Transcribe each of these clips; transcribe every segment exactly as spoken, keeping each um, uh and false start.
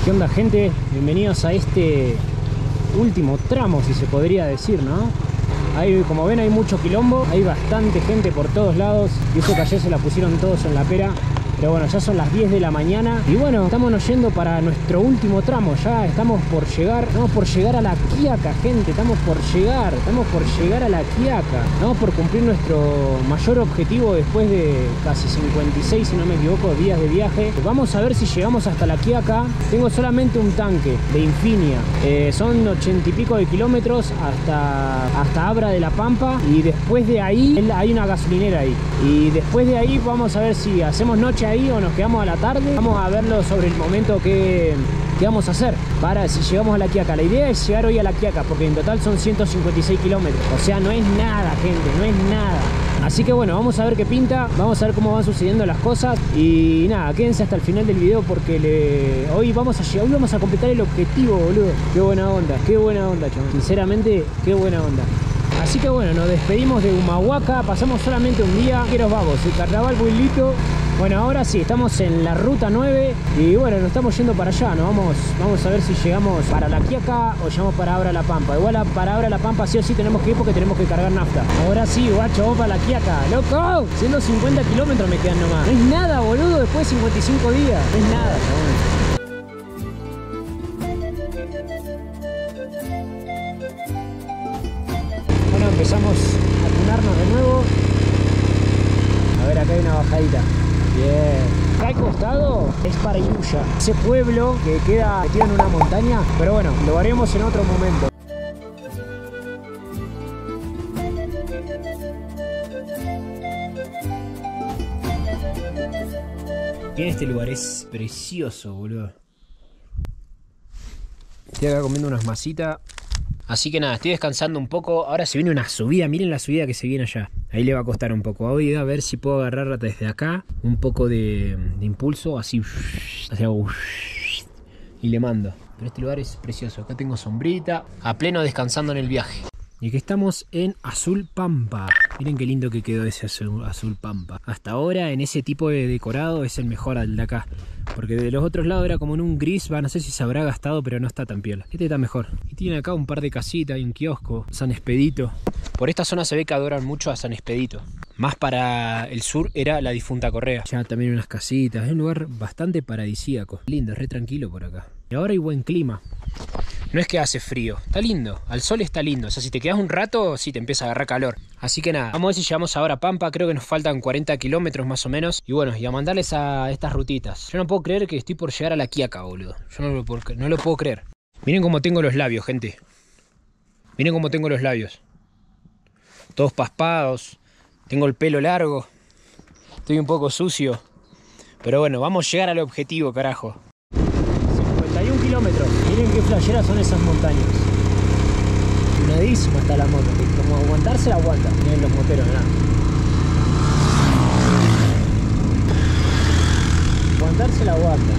¿Qué onda, gente? Bienvenidos a este último tramo, si se podría decir, ¿no? Ahí, como ven, hay mucho quilombo, hay bastante gente por todos lados. Y eso que ayer se la pusieron todos en la pera. Pero bueno, ya son las diez de la mañana. Y bueno, estamos yendo para nuestro último tramo. Ya estamos por llegar, estamos por llegar a la Quiaca, gente. Estamos por llegar, estamos por llegar a la Quiaca. Estamos por cumplir nuestro mayor objetivo después de casi cincuenta y seis, si no me equivoco, días de viaje. Vamos a ver si llegamos hasta la Quiaca. Tengo solamente un tanque de Infinia. Eh, son ochenta y pico de kilómetros hasta, hasta Abra de la Pampa. Y después de ahí hay una gasolinera ahí. Y después de ahí vamos a ver si hacemos noche ahí o nos quedamos a la tarde. Vamos a verlo sobre el momento que, que vamos a hacer para si llegamos a la Quiaca. La idea es llegar hoy a la Quiaca porque en total son ciento cincuenta y seis kilómetros. O sea, no es nada, gente, no es nada. Así que bueno, vamos a ver qué pinta, vamos a ver cómo van sucediendo las cosas. Y nada, quédense hasta el final del video porque le... hoy vamos a llegar, hoy vamos a completar el objetivo, boludo. Qué buena onda, qué buena onda, chaval. Sinceramente, qué buena onda. Así que bueno, nos despedimos de Humahuaca, pasamos solamente un día. ¿Qué nos vamos? El carnaval Builito. Bueno, ahora sí, estamos en la ruta nueve y bueno, nos estamos yendo para allá, ¿no? Vamos, vamos a ver si llegamos para la Quiaca o llegamos para Abra la Pampa. Igual a, para Abra la Pampa sí o sí tenemos que ir porque tenemos que cargar nafta. Ahora sí, guacho, vamos para la Quiaca, loco. ciento cincuenta kilómetros me quedan nomás. No es nada, boludo, después de cincuenta y cinco días. No es nada, chaval. Bueno, empezamos a tunarnos de nuevo. A ver, acá hay una bajadita. Bien. Acá al costado es Parayuya, ese pueblo que queda metido en una montaña. Pero bueno, lo haremos en otro momento. Bien, este lugar es precioso, boludo. Estoy acá comiendo unas masitas. Así que nada, estoy descansando un poco. Ahora se viene una subida, miren la subida que se viene allá. Ahí le va a costar un poco. Voy a ver si puedo agarrar desde acá un poco de, de impulso, así, así hago, y le mando. Pero este lugar es precioso. Acá tengo sombrita, a pleno descansando en el viaje. Y aquí estamos en Azul Pampa. Miren qué lindo que quedó ese azul, azul Pampa. Hasta ahora en ese tipo de decorado es el mejor al de acá. Porque de los otros lados era como en un gris, va, no sé si se habrá gastado, pero no está tan piola. Este está mejor. Y tiene acá un par de casitas y un kiosco, San Expedito. Por esta zona se ve que adoran mucho a San Expedito. Más para el sur era la difunta Correa. Ya también unas casitas, es un lugar bastante paradisíaco. Lindo, es re tranquilo por acá. Y ahora hay buen clima. No es que hace frío, está lindo, al sol está lindo. O sea, si te quedas un rato, sí te empieza a agarrar calor. Así que nada, vamos a ver si llegamos ahora a Pampa. Creo que nos faltan cuarenta kilómetros más o menos. Y bueno, y a mandarles a estas rutitas. Yo no puedo creer que estoy por llegar a la Quiaca, boludo. Yo no lo puedo, no lo puedo creer. Miren cómo tengo los labios, gente. Miren cómo tengo los labios. Todos paspados. Tengo el pelo largo. Estoy un poco sucio. Pero bueno, vamos a llegar al objetivo, carajo. cincuenta y un kilómetros. Miren qué flasheras son esas montañas. Tunadísima está la moto. Como aguantarse la aguanta. Miren los moteros, nada. Aguantarse la aguanta.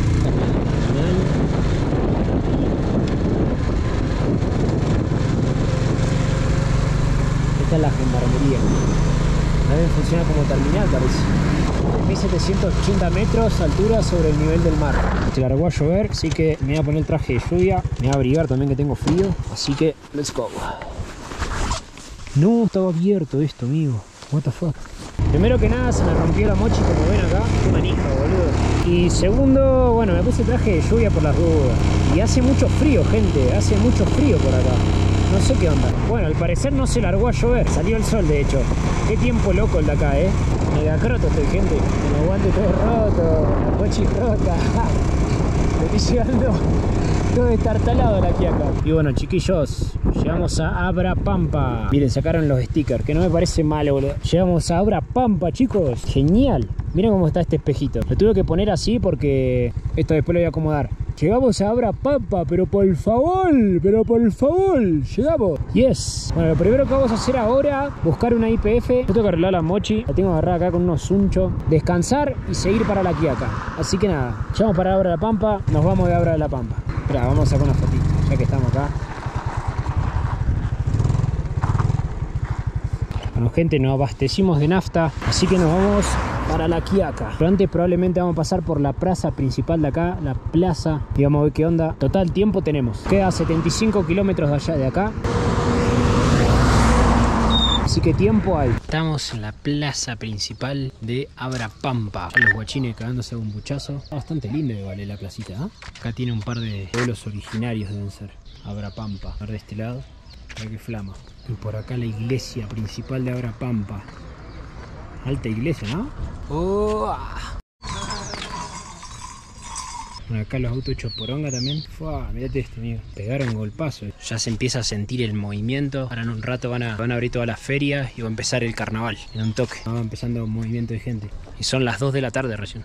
Esta es la gendarmería. También funciona como terminal, parece. mil setecientos ochenta metros, altura sobre el nivel del mar. Se largó a llover, así que me voy a poner el traje de lluvia. Me voy a abrigar también que tengo frío. Así que, let's go. No, estaba abierto esto, amigo. What the fuck. Primero que nada se me rompió la mochi, como ven acá. Qué manija, boludo. Y segundo, bueno, me puse el traje de lluvia por las dudas. Y hace mucho frío, gente. Hace mucho frío por acá. No sé qué onda. Bueno, al parecer no se largó a llover. Salió el sol, de hecho. Qué tiempo loco el de acá, ¿eh? Mega croto estoy, gente. El aguante todo roto. La mochi rota. Me estoy llegando todo destartalado la Quiaca. Y bueno, chiquillos, llegamos a Abra Pampa. Miren, sacaron los stickers, que no me parece malo, boludo. Llegamos a Abra Pampa, chicos. Genial. Miren cómo está este espejito. Lo tuve que poner así porque esto después lo voy a acomodar. Llegamos a Abra Pampa, pero por favor, pero por favor, llegamos. Yes. Bueno, lo primero que vamos a hacer ahora, buscar una I P F. Yo tengo que arreglar la mochi, la tengo agarrada acá con unos sunchos. Descansar y seguir para la Quiaca. Así que nada, llegamos para Abra la Pampa, nos vamos de Abra de la Pampa. Espera, vamos a sacar una fotito, ya que estamos acá. Bueno, gente, nos abastecimos de nafta, así que nos vamos para La Quiaca. Pero antes probablemente vamos a pasar por la plaza principal de acá, la plaza, y vamos a ver qué onda. Total tiempo tenemos. Queda setenta y cinco kilómetros de allá de acá. Así que tiempo hay. Estamos en la plaza principal de Abrapampa. Los guachines cagándose a un buchazo. Bastante lindo igual la placita, ¿eh? Acá tiene un par de pueblos originarios, deben ser. Abrapampa. A ver de este lado. Mira que flama. Y por acá la iglesia principal de Abrapampa. Alta iglesia, ¿no? Oh, ah. Bueno, acá los autos hechos poronga también. Fua, mirate esto, amigo. Pegaron golpazo. Ya se empieza a sentir el movimiento. Ahora en un rato van a, van a abrir todas las ferias y va a empezar el carnaval. En un toque. Va empezando un movimiento de gente. Y son las dos de la tarde recién.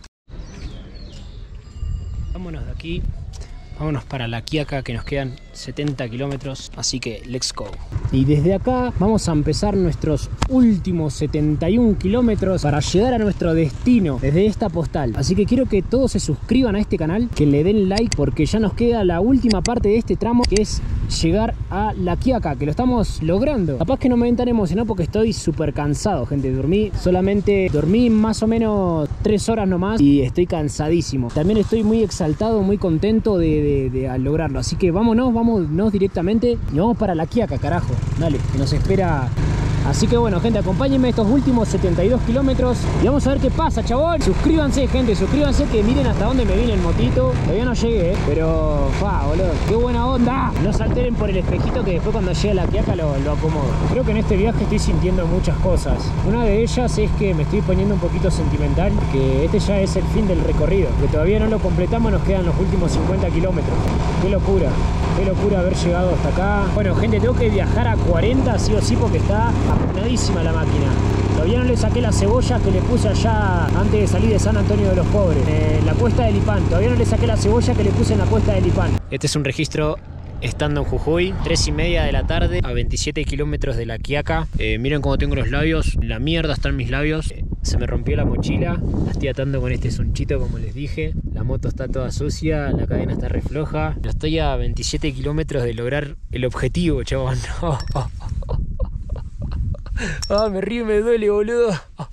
Vámonos de aquí. Vámonos para La Quiaca, que nos quedan setenta kilómetros, así que let's go. Y desde acá vamos a empezar nuestros últimos setenta y un kilómetros para llegar a nuestro destino desde esta postal. Así que quiero que todos se suscriban a este canal, que le den like, porque ya nos queda la última parte de este tramo, que es llegar a La Quiaca, que lo estamos logrando. Capaz que no me ven tan emocionado porque estoy súper cansado, gente. Dormí solamente, dormí más o menos tres horas nomás y estoy cansadísimo. También estoy muy exaltado, muy contento de, de, de, de lograrlo. Así que vámonos, vámonos directamente y vamos para La Quiaca, carajo. Dale, que nos espera. Así que bueno, gente, acompáñenme estos últimos setenta y dos kilómetros y vamos a ver qué pasa, chabón. Suscríbanse, gente, suscríbanse, que miren hasta dónde me vine en motito. Todavía no llegué, ¿eh? Pero, fa, boludo, qué buena onda. No se alteren por el espejito, que después cuando llegue a La Quiaca lo, lo acomodo. Creo que en este viaje estoy sintiendo muchas cosas. Una de ellas es que me estoy poniendo un poquito sentimental, que este ya es el fin del recorrido, que todavía no lo completamos, nos quedan los últimos cincuenta kilómetros. Qué locura. Qué locura haber llegado hasta acá. Bueno, gente, tengo que viajar a cuarenta sí o sí porque está aplanadísima la máquina. Todavía no le saqué la cebolla que le puse allá antes de salir de San Antonio de los Pobres, en la cuesta del Lipán. Todavía no le saqué la cebolla que le puse en la cuesta del Lipán. Este es un registro estando en Jujuy, tres y media de la tarde, a veintisiete kilómetros de La Quiaca. Eh, miren cómo tengo los labios, la mierda está en mis labios. Eh, se me rompió la mochila, la estoy atando con este sonchito, como les dije. La moto está toda sucia, la cadena está re floja. Pero estoy a veintisiete kilómetros de lograr el objetivo, chabón. Oh, oh, oh. Ah, me río y me duele, boludo.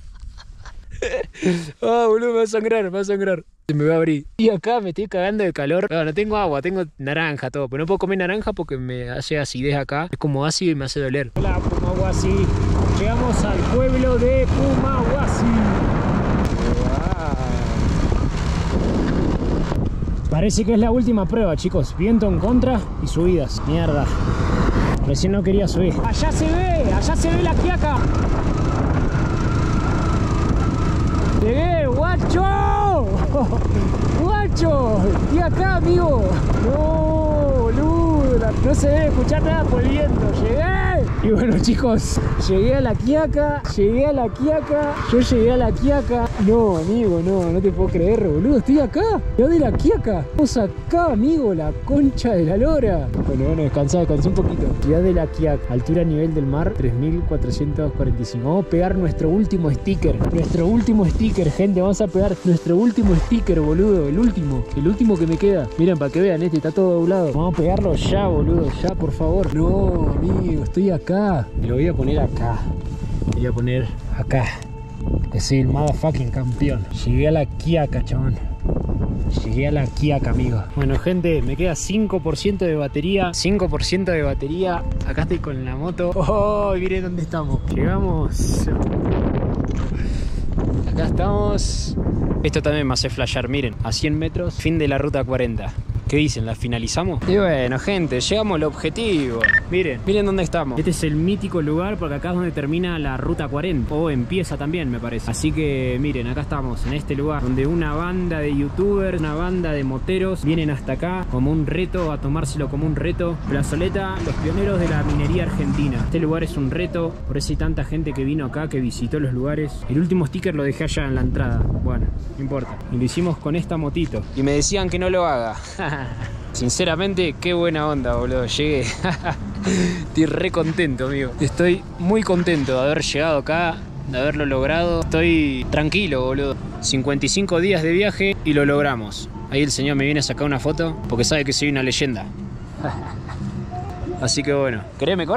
Ah, boludo, me va a sangrar, me va a sangrar. Se me va a abrir. Y acá me estoy cagando de calor. No, no tengo agua, tengo naranja, todo. Pero no puedo comer naranja porque me hace acidez acá. Es como ácido y me hace doler. Hola, Pumahuasi. Llegamos al pueblo de Pumahuasi. Wow. Parece que es la última prueba, chicos. Viento en contra y subidas. Mierda. Recién no quería subir. Allá se ve, allá se ve La Quiaca. Llegué, guacho. Guacho, estoy acá, amigo. No, boludo, no se debe escuchar nada por el viento. Llegué. Y bueno, chicos, llegué a La Quiaca. Llegué a La Quiaca. Yo llegué a La Quiaca. No, amigo, no, no te puedo creer, boludo. Estoy acá. Yo de La Quiaca. Estamos acá, amigo, la concha de la lora. Bueno, bueno, descansá, descansé un poquito. Ciudad de La Quiaca, altura a nivel del mar, tres mil cuatrocientos cuarenta y cinco. Vamos a pegar nuestro último sticker. Nuestro último sticker, gente. Vamos a pegar nuestro último sticker, boludo. El último. El último que me queda. Miren, para que vean, este está todo doblado. Vamos a pegarlo ya, boludo. Ya, por favor. No, amigo, estoy acá. Me lo voy a poner acá. Me voy a poner acá. Que soy el motherfucking campeón. Llegué a La Quiaca, chabón. Llegué a La Quiaca, amigo. Bueno, gente, me queda cinco por ciento de batería. cinco por ciento de batería. Acá estoy con la moto. Oh, miren dónde estamos. Llegamos. Acá estamos. Esto también me hace flashear, miren. A cien metros, fin de la ruta cuarenta. ¿Qué dicen? ¿La finalizamos? Y bueno, gente, llegamos al objetivo. Miren, miren dónde estamos. Este es el mítico lugar porque acá es donde termina la ruta cuarenta. O empieza también, me parece. Así que miren, acá estamos, en este lugar donde una banda de youtubers, una banda de moteros vienen hasta acá como un reto, a tomárselo como un reto. Plazoleta, los pioneros de la minería argentina. Este lugar es un reto, por eso hay tanta gente que vino acá, que visitó los lugares. El último sticker lo dejé allá en la entrada. Bueno, no importa. Y lo hicimos con esta motito. Y me decían que no lo haga. Sinceramente, qué buena onda, boludo. Llegué. Estoy re contento, amigo. Estoy muy contento de haber llegado acá, de haberlo logrado. Estoy tranquilo, boludo. cincuenta y cinco días de viaje y lo logramos. Ahí el señor me viene a sacar una foto porque sabe que soy una leyenda. Así que bueno, ¿querés me corra?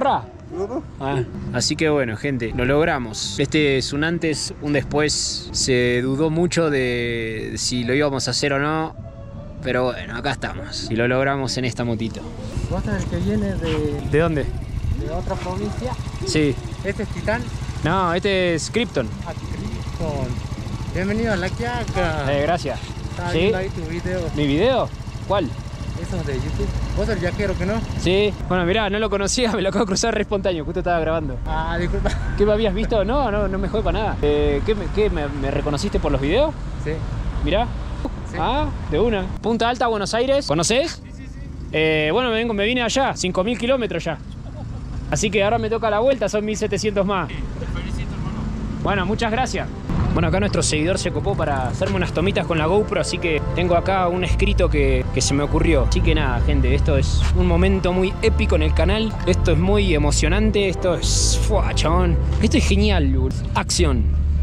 Ah, así que bueno, gente, lo logramos. Este es un antes, un después. Se dudó mucho de si lo íbamos a hacer o no. Pero bueno, acá estamos. Y lo logramos en esta motito. ¿Vos sos el que viene de, ¿De dónde? de otra provincia? Sí. ¿Este es Titán? No, este es Krypton. Ah, Krypton. Bienvenido a La Quiaca. Eh, gracias. Estaba ¿Sí? viendo ahí tu video. ¿Mi video? ¿Cuál? Eso es de YouTube. ¿Vos sos el viajero que no? Sí. Bueno, mirá, no lo conocía, me lo acabo de cruzar re espontáneo, justo estaba grabando. Ah, disculpa. ¿Qué me habías visto? No, no, no me jode para nada. Eh, ¿Qué, me, qué me, me reconociste por los videos? Sí. Mirá. Sí. Ah, de una. Punta Alta, Buenos Aires. ¿Conoces? Sí, sí, sí. Eh, bueno, me, vengo, me vine allá, cinco mil kilómetros ya. Así que ahora me toca la vuelta, son mil setecientos más. Te felicito, hermano. Bueno, muchas gracias. Bueno, acá nuestro seguidor se copó para hacerme unas tomitas con la GoPro, así que tengo acá un escrito que, que se me ocurrió. Así que nada, gente, esto es un momento muy épico en el canal. Esto es muy emocionante, esto es... ¡Fua, chabón! Esto es genial, acción.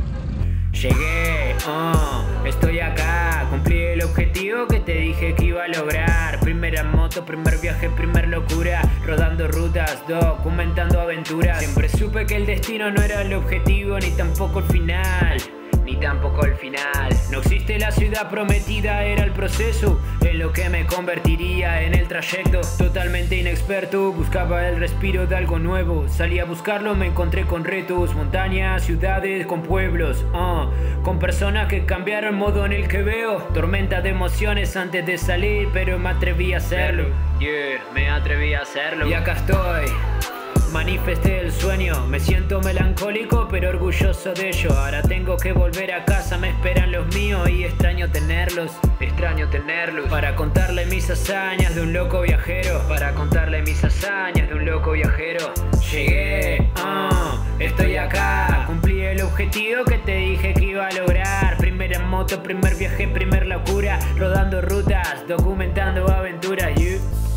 Llegué, oh, estoy acá, cumplí el objetivo que te dije que iba a lograr. Primera moto, primer viaje, primer locura, rodando rutas, documentando aventuras. Siempre supe que el destino no era el objetivo, ni tampoco el final, ni tampoco el final. No existe la ciudad prometida, era el proceso en lo que me convertiría en el trayecto. Totalmente inexperto, buscaba el respiro de algo nuevo. Salí a buscarlo, me encontré con retos, montañas, ciudades, con pueblos, uh, con personas que cambiaron el modo en el que veo. Tormenta de emociones antes de salir, pero me atreví a hacerlo. Yeah, me atreví a hacerlo. Y acá estoy. Manifesté el sueño, me siento melancólico pero orgulloso de ello. Ahora tengo que volver a casa, me esperan los míos y extraño tenerlos, extraño tenerlos. Para contarle mis hazañas de un loco viajero, para contarle mis hazañas de un loco viajero. Llegué, oh, estoy acá, cumplí el objetivo que te dije que iba a lograr. Primera moto, primer viaje, primer locura, rodando rutas, documentando aventuras. You.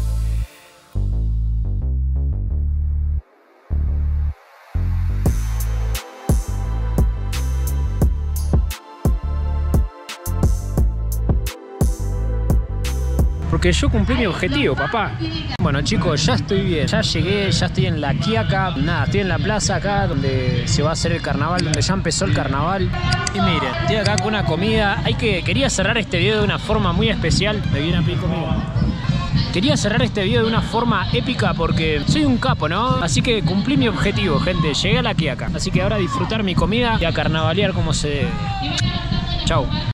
Porque yo cumplí mi objetivo, papá. Bueno, chicos, ya estoy bien. Ya llegué, ya estoy en La Quiaca. Nada, estoy en la plaza acá donde se va a hacer el carnaval, donde ya empezó el carnaval. Y miren, estoy acá con una comida. Hay que, quería cerrar este video de una forma muy especial. Me viene a pedir comida. Quería cerrar este video de una forma épica porque soy un capo, ¿no? Así que cumplí mi objetivo, gente. Llegué a La Quiaca. Así que ahora disfrutar mi comida y a carnavalear como se debe. Chau.